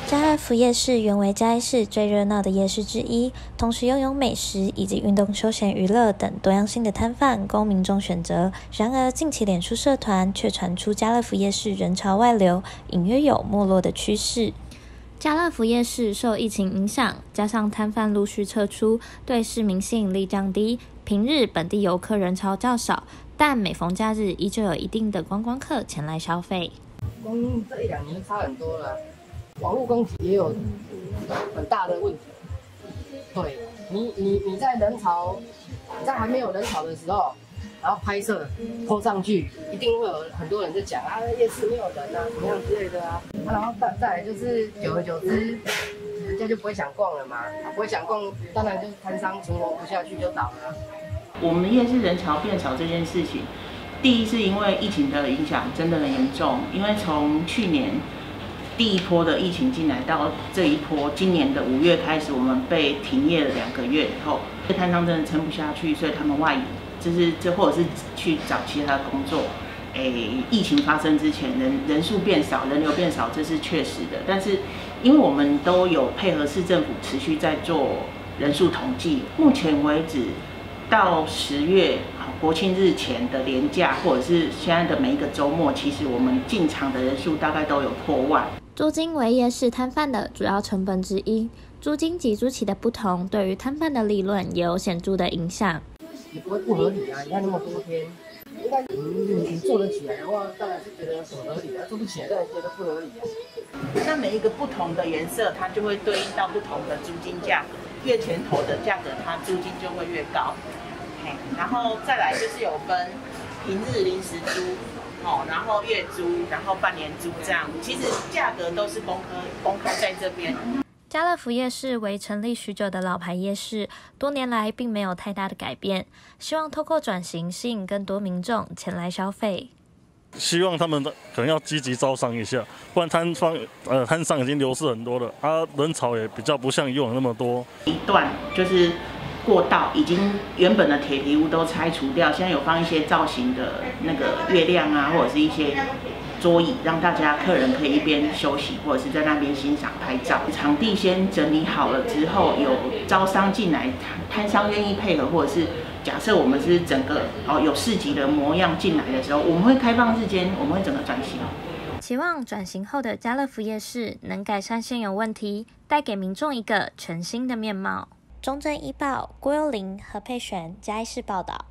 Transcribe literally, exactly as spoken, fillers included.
家乐福夜市原为嘉义市最热闹的夜市之一，同时拥有美食以及运动、休闲、娱乐等多样性的摊贩供民众选择。然而，近期脸书社团却传出家乐福夜市人潮外流，隐约有没落的趋势。家乐福夜市受疫情影响，加上摊贩陆续撤出，对市民吸引力降低。平日本地游客人潮较少，但每逢假日依旧有一定的观光客前来消费。 嗯，这一两年差很多了。网络攻击也有很大的问题。对你，你你在人潮，在还没有人潮的时候，然后拍摄、po上去，一定会有很多人在讲啊，夜市没有人啊，怎么样之类的啊。啊然后再再来就是，久而久之，人家就不会想逛了嘛，啊、不会想逛，当然就是摊商存活不下去就倒了。 我们夜市人潮变少这件事情，第一是因为疫情的影响真的很严重，因为从去年第一波的疫情进来到这一波，今年的五月开始，我们被停业了两个月以后，摊商真的撑不下去，所以他们外移，就是这或者是去找其他的工作。诶，疫情发生之前，人人数变少，人流变少，这是确实的。但是，因为我们都有配合市政府持续在做人数统计，目前为止到十月国庆日前的连假，或者是现在的每一个周末，其实我们进场的人数大概都有破万。 租金为夜市摊贩的主要成本之一，租金及租期的不同，对于摊贩的利润也有显著的影响。 也不会不合理啊！你看那么多天，应该你你你做得起来的话，当然是觉得很合理啊；做不起来，当然觉得不合理啊。 那每一个不同的颜色，它就会对应到不同的租金价格，越前头的价格，它租金就会越高。嘿，然后再来就是有分平日临时租。哦，然后月租，然后半年租这样，其实价格都是公开公开在这边。 家乐福夜市为成立许久的老牌夜市，多年来并没有太大的改变，希望透过转型吸引更多民众前来消费。 希望他们可能要积极招商一下，不然摊方呃摊商已经流失很多了，啊人潮也比较不像以往那么多。 一段就是过道已经原本的铁皮屋都拆除掉，现在有放一些造型的那个月亮啊，或者是一些桌椅，让大家客人可以一边休息，或者是在那边欣赏拍照。场地先整理好了之后，有招商进来，摊商愿意配合，或者是假设我们是整个哦有市集的模样进来的时候，我们会开放日间，我们会整个转型。 期望转型后的家乐福夜市能改善现有问题，带给民众一个全新的面貌。中正一报郭幽灵、何佩璇嘉义市报道。